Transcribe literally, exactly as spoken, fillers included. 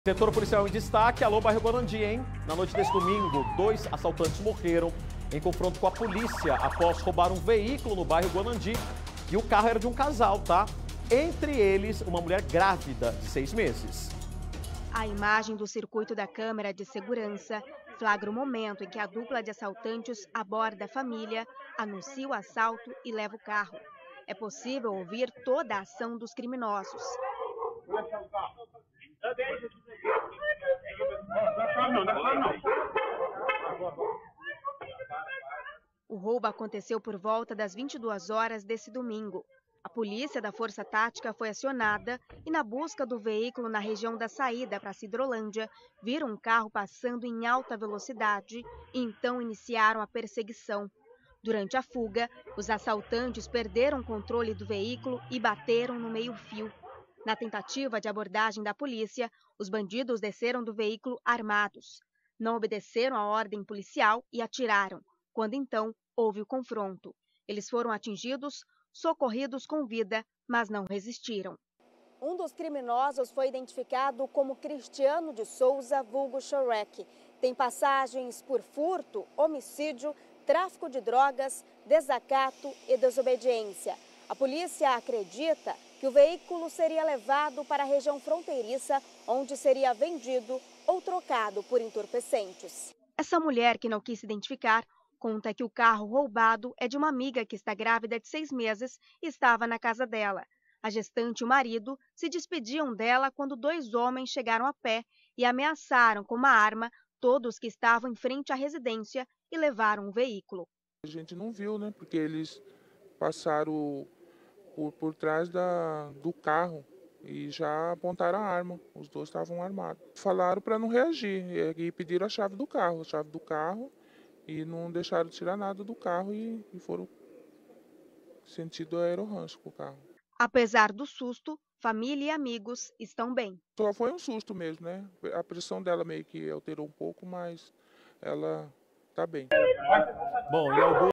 Setor policial em destaque, alô bairro Guarandi, hein? Na noite desse domingo, dois assaltantes morreram em confronto com a polícia após roubar um veículo no bairro Guarandi. E o carro era de um casal, tá? Entre eles, uma mulher grávida de seis meses. A imagem do circuito da câmera de segurança flagra o momento em que a dupla de assaltantes aborda a família, anuncia o assalto e leva o carro. É possível ouvir toda a ação dos criminosos. O roubo aconteceu por volta das vinte e duas horas desse domingo. A polícia da Força Tática foi acionada e, na busca do veículo na região da saída para Sidrolândia, viram um carro passando em alta velocidade e então iniciaram a perseguição. Durante a fuga, os assaltantes perderam o controle do veículo e bateram no meio-fio. Na tentativa de abordagem da polícia, os bandidos desceram do veículo armados. Não obedeceram à ordem policial e atiraram, quando então houve o confronto. Eles foram atingidos, socorridos com vida, mas não resistiram. Um dos criminosos foi identificado como Cristiano de Souza, vulgo Shrek. Tem passagens por furto, homicídio, tráfico de drogas, desacato e desobediência. A polícia acredita que o veículo seria levado para a região fronteiriça, onde seria vendido ou trocado por entorpecentes. Essa mulher, que não quis se identificar, conta que o carro roubado é de uma amiga que está grávida de seis meses e estava na casa dela. A gestante e o marido se despediam dela quando dois homens chegaram a pé e ameaçaram com uma arma todos que estavam em frente à residência e levaram o veículo. A gente não viu, né? Porque eles passaram por, por trás da, do carro e já apontaram a arma. Os dois estavam armados. Falaram para não reagir e pediram a chave do carro, a chave do carro. E não deixaram tirar nada do carro e, e foram sentido aerorrancho com o carro. Apesar do susto, família e amigos estão bem. Só foi um susto mesmo, né? A pressão dela meio que alterou um pouco, mas ela está bem. Bom, e alguns